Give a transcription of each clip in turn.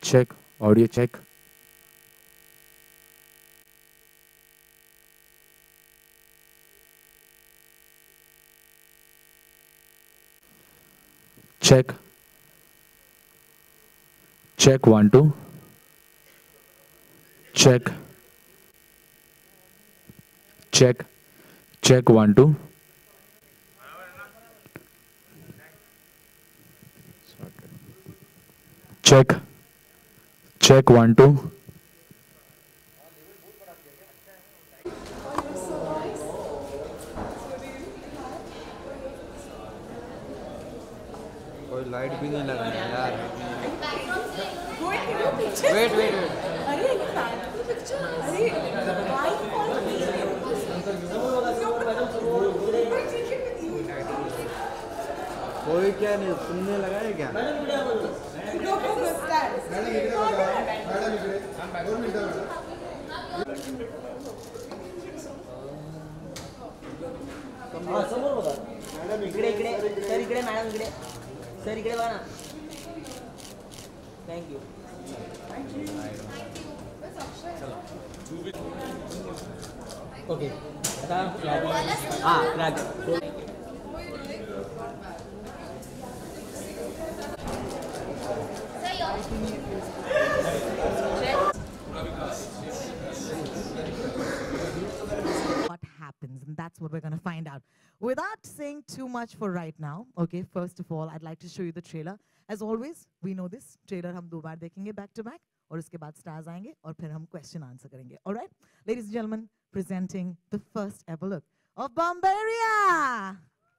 check, audio check. Check, check 1 2. Check, check, check 1 2. Check, check 1 2. कोई light भी नहीं लगाना यार। Wait wait wait wait. अरे ये फैमिली पिक्चर अरे why call me? कोई क्या नहीं सुनने लगा है क्या? Go go go stand. समोर बघा मॅडम इकडे इकडे सर इकडे मॅडम इकडे सर इकडे बघा ना थँक्यू ओके आता हां राज what happens, and that's what we're going to find out. Without saying too much for right now, okay, first of all, I'd like to show you the trailer. As always, we know this trailer हम दो बार देखेंगे back to back, और उसके बाद stars आएंगे, और फिर हम question answer करेंगे. All right, ladies and gentlemen, presenting the first ever look of Bomberia.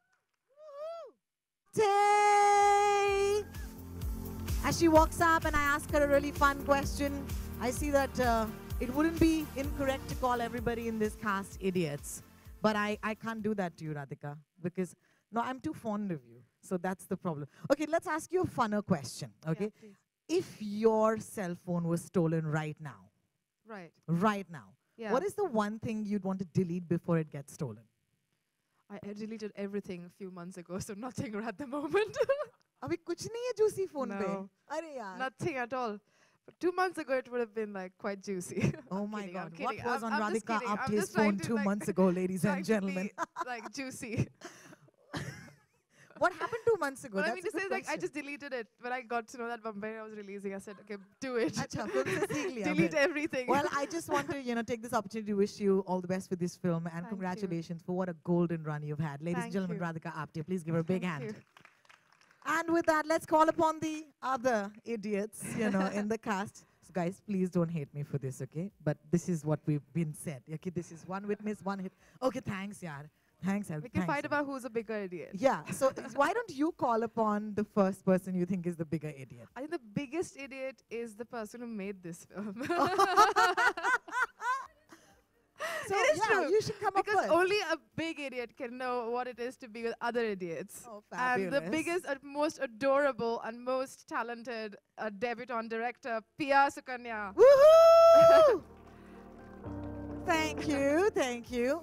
Tay. As she walks up and I ask her a really fun question, I see that it wouldn't be incorrect to call everybody in this cast idiots. But I can't do that to you, Radhika, because, no, I'm too fond of you. So that's the problem. Okay, let's ask you a funner question, okay? Yeah, please. If your cell phone was stolen right now, Right. Yeah. what is the one thing you'd want to delete before it gets stolen? I deleted everything a few months ago, so nothing at the moment. अभी कुछ नहीं है juicy phone पे. No. अरे यार. Nothing at all. But 2 months ago, it would have been like quite juicy. Oh I'm my kidding, I'm God. What kidding. was on I'm just Radhika kidding. I'm Apte's just trying phone to, 2 like, months ago, ladies trying and to gentlemen? be, like juicy. What happened 2 months ago? But I That's mean a to say, good like, I question. just deleted it. When I got to know that Bombay was releasing, I said, okay, do it. अच्छा, film से सीख लिया Delete फिर. everything. Well, I just want to, take this opportunity to wish you all the best with this film and Thank you. congratulations for what a golden run you've had. Ladies and Thank gentlemen, you. Radhika Apte, please give her a big Thank hand. you. And with that, let's call upon the other idiots, in the cast. So guys, please don't hate me for this, okay? But this is what we've been said. Okay, this is one witness, one hit. Okay, thanks, yaar. Thanks, We can fight about who's a bigger idiot. Yeah, so why don't you call upon the first person you think is the bigger idiot? I think the biggest idiot is the person who made this film. So It is yeah, true. you should come up Because first. only a big idiot can know what it is to be with other idiots. Oh, And the fabulous. biggest, most adorable, and most talented debutante director, Pia Sukanya. Woohoo! Thank you, thank you.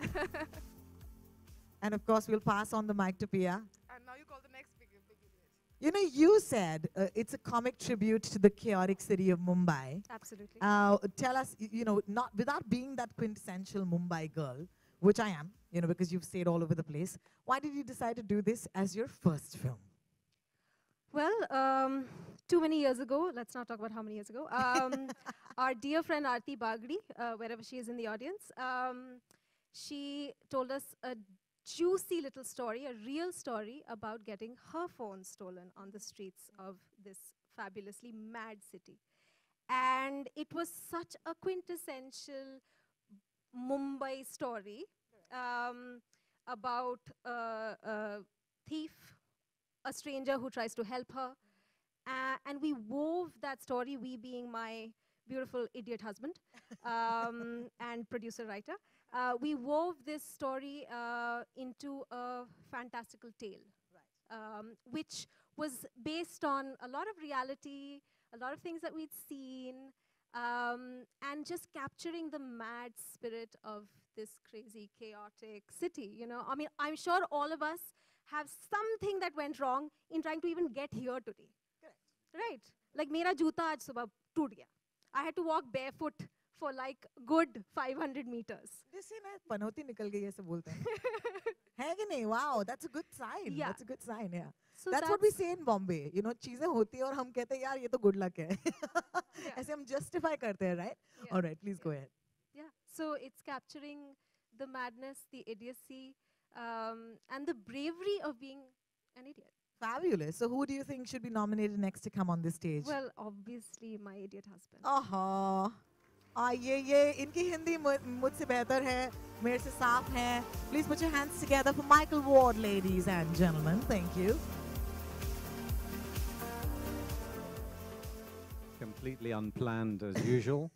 And of course, we'll pass on the mic to Pia. And now you call the next big idiot. You said it's a comic tribute to the chaotic city of Mumbai. Absolutely. Tell us, not without being that quintessential Mumbai girl, which I am, because you've stayed all over the place. Why did you decide to do this as your first film? Well, too many years ago, let's not talk about how many years ago, our dear friend Aarti Bagri, wherever she is in the audience, she told us a juicy little story, a real story about getting her phone stolen on the streets of this fabulously mad city. And it was such a quintessential Mumbai story about a thief, a stranger who tries to help her. And we wove that story, we being my beautiful idiot husband and producer-writer. We wove this story into a fantastical tale, which was based on a lot of reality, a lot of things that we'd seen, and just capturing the mad spirit of this crazy, chaotic city. I mean, I'm sure all of us have something that went wrong in trying to even get here today. Right. Like मेरा जूता आज सुबह टूट गया. I had to walk barefoot for like good 500 meters. जिससे ना पनौती निकल गई ऐसे बोलते हैं. है कि नहीं? Wow, that's a good sign. Yeah. That's a good sign, yeah. So That's what we say in Bombay. You know, चीजें होती हैं और हम कहते हैं यार ये तो good luck है. ऐसे हम justify करते हैं, right? Yeah. All right, please go ahead. Yeah. So it's capturing the madness, the idiocy, and the bravery of being an idiot. Fabulous. So who do you think should be nominated next to come on this stage? Well, obviously my idiot husband. ये इनकी हिंदी मुझसे बेहतर है, मेरे से साफ है. Please put your hands together for Michael Ward, ladies and gentlemen. Thank you. Completely unplanned as usual.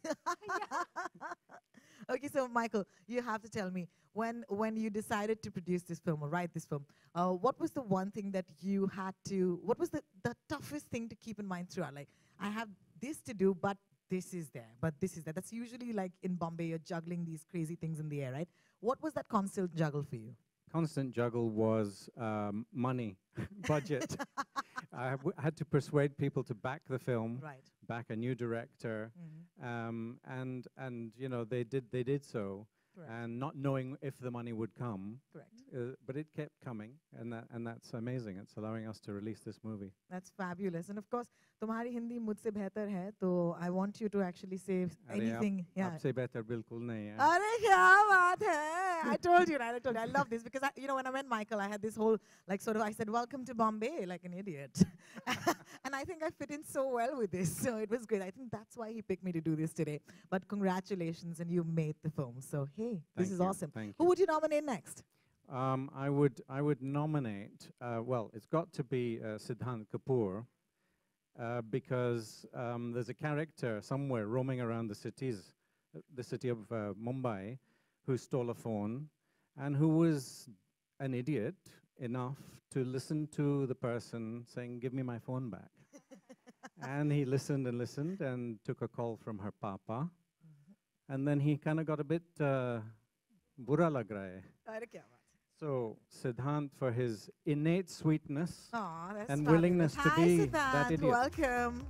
Okay, so Michael, you have to tell me when you decided to produce this film or write this film, what was the one thing that you had to? What was the toughest thing to keep in mind throughout? Like, I have this to do, but this is there, but this is there. That's usually like in Bombay, you're juggling these crazy things in the air, right? What was that constant juggle for you? Constant juggle was money, budget. Had to persuade people to back the film, Right. back a new director, and you know they did so, Correct. and not knowing if the money would come, Correct. but it kept coming, and that's amazing. It's allowing us to release this movie. That's fabulous. And of course, तुम्हारी हिंदी मुझसे बेहतर है, तो I want you to actually say anything. Yeah. आपसे बेहतर बिल्कुल नहीं है. अरे क्या बात है? I told you, right? I told you. I love this because you know when I met Michael, I had this whole like sort of I said, "Welcome to Bombay," like an idiot, and I think I fit in so well with this. So it was great. I think that's why he picked me to do this today. But congratulations, and you made the film. So hey, this Thank is you, awesome. thank Who you. would you nominate next? I would nominate. Well, it's got to be Siddhant Kapoor because there's a character somewhere roaming around the city of Mumbai, who stole a phone, and who was an idiot enough to listen to the person saying, "Give me my phone back." And he listened and listened and took a call from her papa, and then he kind of got a bit bura lag raha hai. अरे क्या बात? So Siddhant, for his innate sweetness Aw, that's and fabulous. willingness to Hi, be Siddhant. that idiot. Welcome.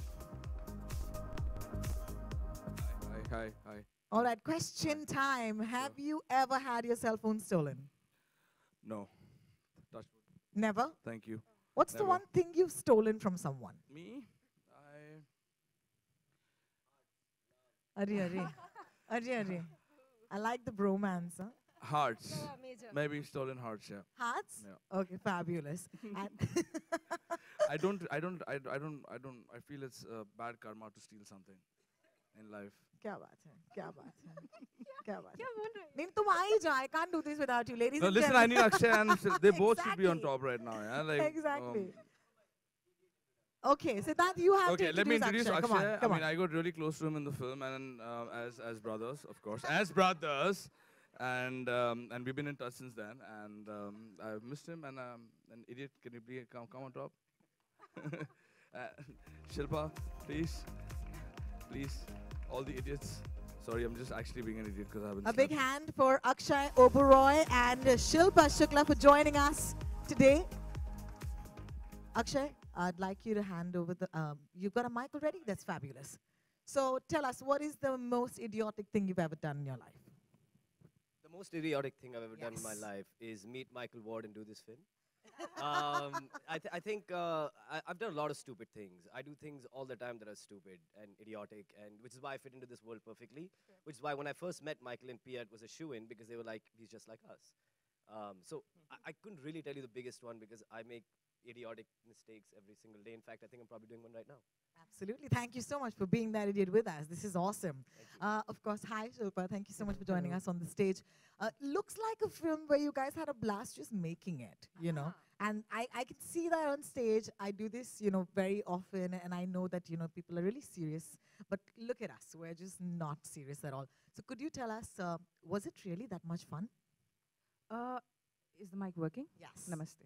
Hi. All right, question time. Have you ever had your cell phone stolen? No. Touch wood. Never? Thank you. What's the Never. one thing you've stolen from someone? Me? Arre. I like the bromance, huh? Hearts. Major. Maybe stolen hearts, yeah. Hearts? Yeah. Okay, fabulous. And I feel it's bad karma to steal something in life. क्या बात है? क्या बात है? क्या बोल रहे हैं? नहीं तुम आ ही जाओ. I can't do this without you, ladies No, and listen, I gentlemen. need Akshay and they both should be on Exactly. top right now, yeah? Like, Exactly. Okay, so that you have okay, to let me introduce Akshay. Akshay. Come I on. mean, I got really close to him in the film, and as brothers, of course, as brothers, and we've been in touch since then. And I've missed him, and an idiot. Can you please come on top? Shilpa, please, all the idiots. Sorry, I'm just actually being an idiot because I haven't. A big slept. hand for Akshay Oberoi and Shilpa Shukla for joining us today. Akshay, I'd like you to hand over the. You've got a mic already? That's fabulous. So tell us, what is the most idiotic thing you've ever done in your life? The most idiotic thing I've ever done in my Yes. life is meet Michael Ward and do this film. I think I've done a lot of stupid things. I do things all the time that are stupid and idiotic, and which is why I fit into this world perfectly. Which is why when I first met Michael and Pia, it was a shoo-in because they were like, he's just like us. So I couldn't really tell you the biggest one because I make idiotic mistakes every single day. In fact, I think I'm probably doing one right now. Absolutely. Thank you so much for being that idiot with us. This is awesome. Of course, hi Shilpa. Thank you so much for joining us on the stage. Looks like a film where you guys had a blast just making it, you know. And I can see that on stage. I do this, you know, very often, and I know that, you know, people are really serious. But look at us. We're just not serious at all. So could you tell us, was it really that much fun? Is the mic working? Yes. Namaste.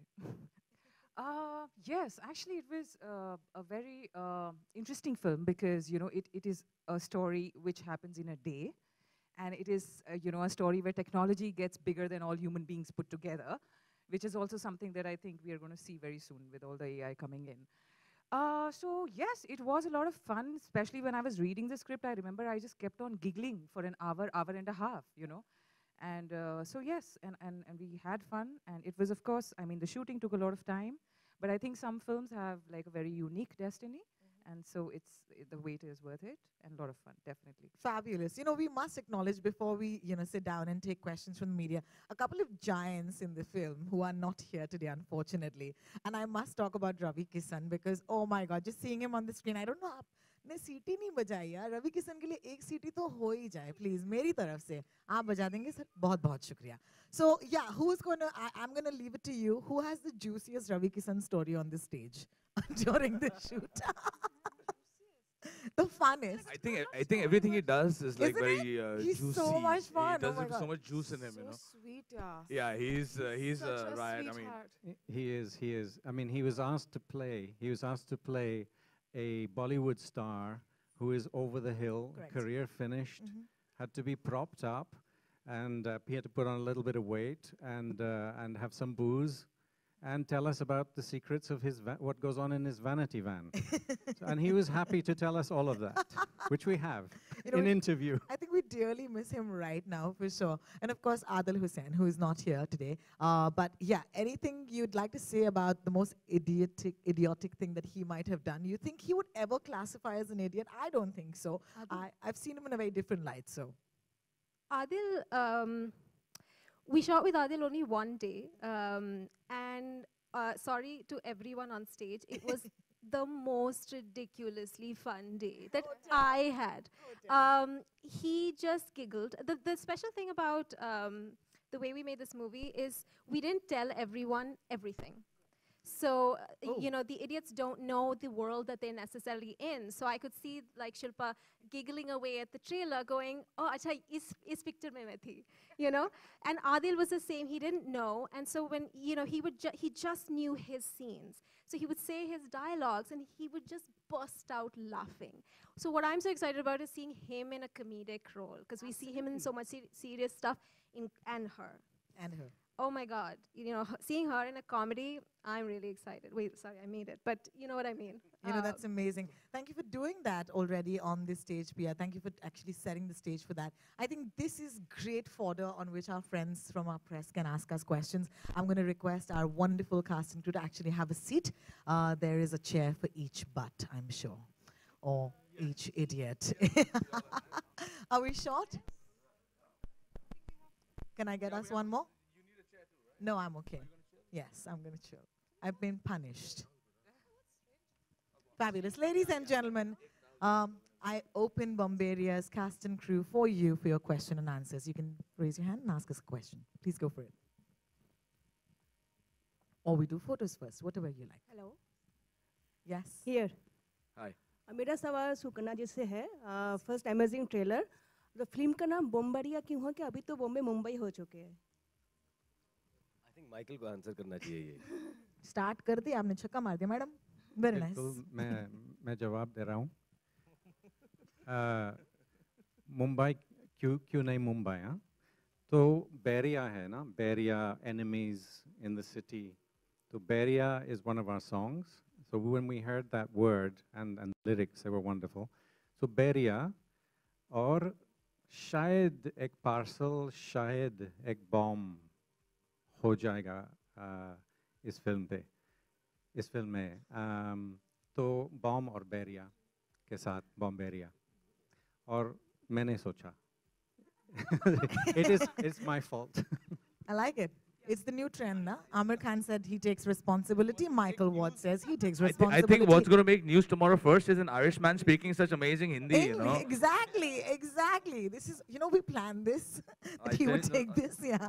Yes, actually it was a very interesting film because, you know, it is a story which happens in a day. And it is, you know, a story where technology gets bigger than all human beings put together, which is also something that I think we are going to see very soon with all the AI coming in. So yes, it was a lot of fun, especially when I was reading the script. I remember I just kept on giggling for an hour, hour and a half, you know. And so yes, and we had fun. And it was, of course, I mean, the shooting took a lot of time, but I think some films have like a very unique destiny. And so the wait is worth it, and a lot of fun, definitely. Fabulous. You know, we must acknowledge before we, sit down and take questions from the media, a couple of giants in the film who are not here today, unfortunately. And I must talk about Ravi Kishan because, oh my God, just seeing him on the screen, I don't know, आपने सीटी नहीं बजाई यार रवि किशन के लिए एक सीटी तो हो ही जाए प्लीज मेरी तरफ से आप बजा देंगे सर बहुत बहुत शुक्रिया so yeah who's gonna I'm gonna leave it to you who has the juiciest Ravi Kishan story on the stage during the shoot the funnest. I think everything he does is like Isn't very He's juicy. so much fun. He does oh my have God. so much juice in him, you know. Sweet, yeah. Yeah, he's Such a right. I mean, sweetheart. He is. I mean, he was asked to play a Bollywood star who is over the hill, Correct. career finished, had to be propped up, and he had to put on a little bit of weight and have some booze, and tell us about the secrets of what goes on in his vanity van. And he was happy to tell us all of that, which we have in interview. I think we dearly miss him right now, for sure. And of course, Adil Hussain, who is not here today. But yeah, anything you'd like to say about the most idiotic thing that he might have done? You think he would ever classify as an idiot? I don't think so. I've seen him in a very different light, so. Adil, we shot with Adil only one day, and sorry to everyone on stage, it was the most ridiculously fun day that I had. He just giggled. The special thing about the way we made this movie is we didn't tell everyone everything. So, the idiots don't know the world that they're necessarily in. So I could see like Shilpa giggling away at the trailer going, oh, acha, is picture mein main thi, And Adil was the same, he didn't know. And so when, he just knew his scenes. So he would say his dialogues and he would just burst out laughing. So what I'm so excited about is seeing him in a comedic role because we see him in so much serious stuff and her. And her. Oh my God, seeing her in a comedy, I'm really excited. Wait, sorry, I made it, but you know what I mean. That's amazing. Thank you for doing that already on this stage, Pia. Thank you for actually setting the stage for that. I think this is great fodder on which our friends from our press can ask us questions. I'm going to request our wonderful cast and crew to actually have a seat. There is a chair for each butt, I'm sure, or each idiot. Are we short? Can I get us one more? No, I'm okay. Yes, I'm going to chill. I've been punished. Fabulous. Ladies and gentlemen, I open Bomberia's cast and crew for you for your question and answers. You can raise your hand and ask us a question. Please go for it. Or we do photos first, whatever you like. Hello. Yes. Here. Hi. मेरा सवाल सुकन्या जी से है. First amazing trailer. The film का नाम बॉम्बेरिया क्यों है कि अभी तो बॉम्बे मुंबई हो चुके हैं. I think Michael को आंसर करना चाहिए ये. Start कर दिया आपने छक्का मार दिया मैडम. Very nice. मैं जवाब दे रहा हूँ. मुंबई क्यों नहीं मुंबई हाँ? तो बैरिया है ना, Bairiya, enemies in the city. So Beria is one of our songs. So when we heard that word and lyrics, they were wonderful. So Beria और शायद एक parcel, शायद एक bomb हो जाएगा इस फिल्म में तो बॉम्ब और बैरिया के साथ बॉम्बेरिया और मैंने सोचा it's my fault. I like it. It's the new trend, na? Amir Khan said he takes responsibility. Michael Watt says he takes responsibility. I think what's going to make news tomorrow first is an Irish man speaking such amazing Hindi, Exactly. This is, we planned this. He would take this, yeah.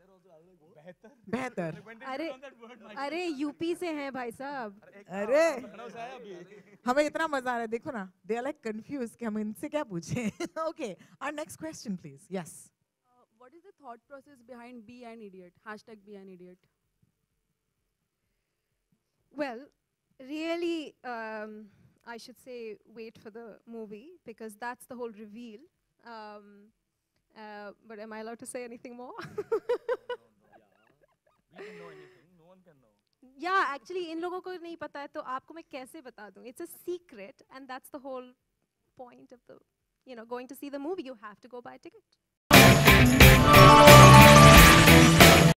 बेहतर अरे UP से हैं भाई साहब अरे हमें इतना मजा आ रहा है देखो ना they are like confused कि हम इनसे क्या पूछें okay our next question please yes what is the thought process behind Be an Idiot #Be an Idiot well really I should say wait for the movie because that's the whole reveal but am I allowed to say anything more We don't know anything. No one can know. Yeah, actually इन लोगों को नहीं पता है तो आपको मैं कैसे बता दूँ? It's a secret and that's the whole point of the, going to see the movie. You have to go buy a ticket.